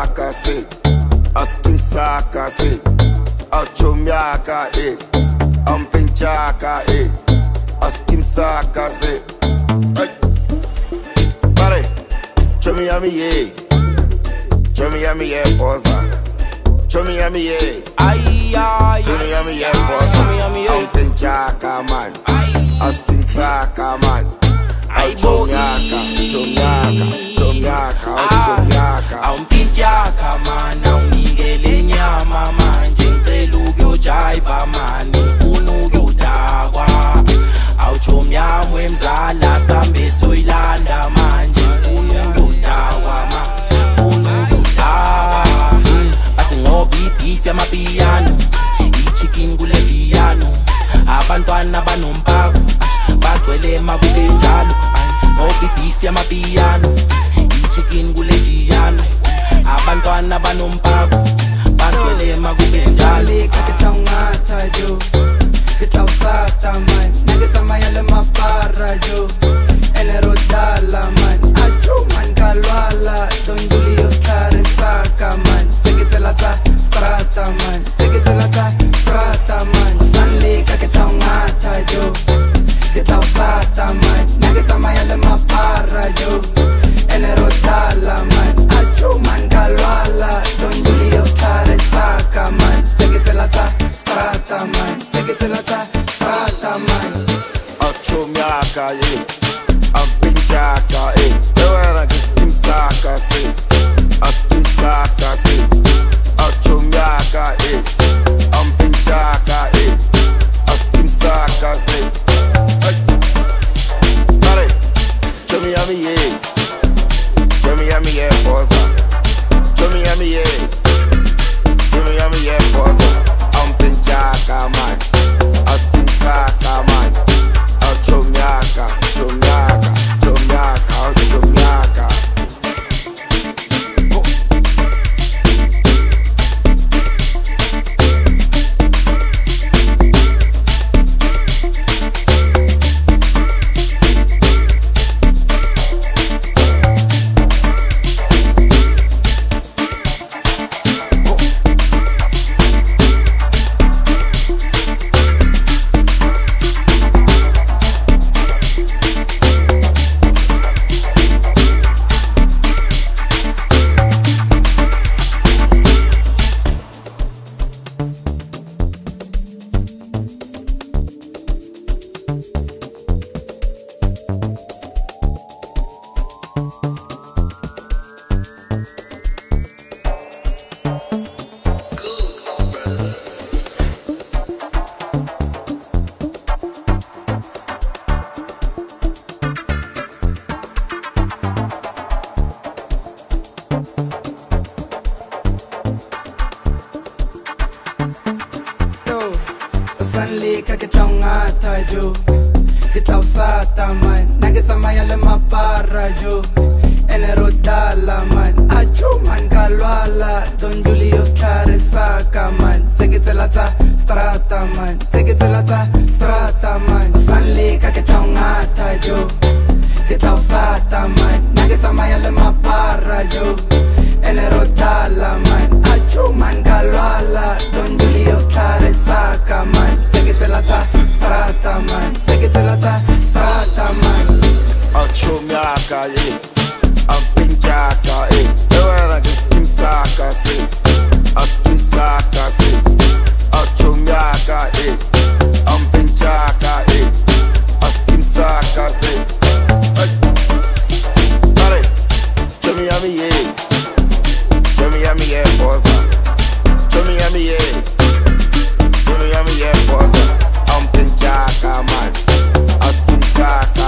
Chomiyaka se, askim saka se, a Chomiyaka pinchaka askim saka se. Pare, Chomiyami posa, Chomiyami Chomiyami posa, pinchaka man, askim saka man. Chomiyaka, Chomiyaka man, awunikele nyama manje ngicela ukuyojiva man, ngifuna ukuyodakwa. Chomiyami wemzala sambe soyilanda manje, ngifuna ukuyodakwa man, ngifuna ukuyodakwa. Athi ngoba beef yamapiyano, i-chicken kule piano, abantwana banompako bagcwele makube njalo. Ngoba beef yamapiyano, i-chicken kule piano, abantwana banompako bagcwele makube njalo. Kakitawungata jo, kitawusata man, nagitsamayale mapara jo, enerodala man, achu man kalwala, Don Julius kare saka man, tekitelata strata man, tekitelata strata man, sanle kakitawungata jo, kitawusata man, nagitsamayale mapara jo, enerodala man, achu man kalwala, Don Julius kare saka man, tekitelata strata man, tekitelata strata man. Chomiyaka pinchaka Ewana askim saka se, askim saka se, a Chomiyaka pinchaka askim saka se. Pare, Chomiyami posa, Chomiyami posa, pinchaka man, askim saka man. Chomiyaka, Chomiyaka, Chomiyaka, Chomiyaka. Sanle kakitawungata jo, kitawusata man, nagitsamayale mapara jo, enerodala man, achu man kalwala, Don Julius kare saka man, tekitelata strata man, tekitelata strata man. Sanle kakitawungata jo, kitawusata man, nagitsamayale mapara jo, enerodala man, achu man kalwala, Don Julius kare saka man, tekitelata strata man, tekitelata strata man. Chomiyaka pinchaka Ewana askim saka se, askim saka se, a Chomiyaka pinchaka askim saka se. Pare, Chomiyami posa, Chomiyami posa, pinchaka man, askim saka.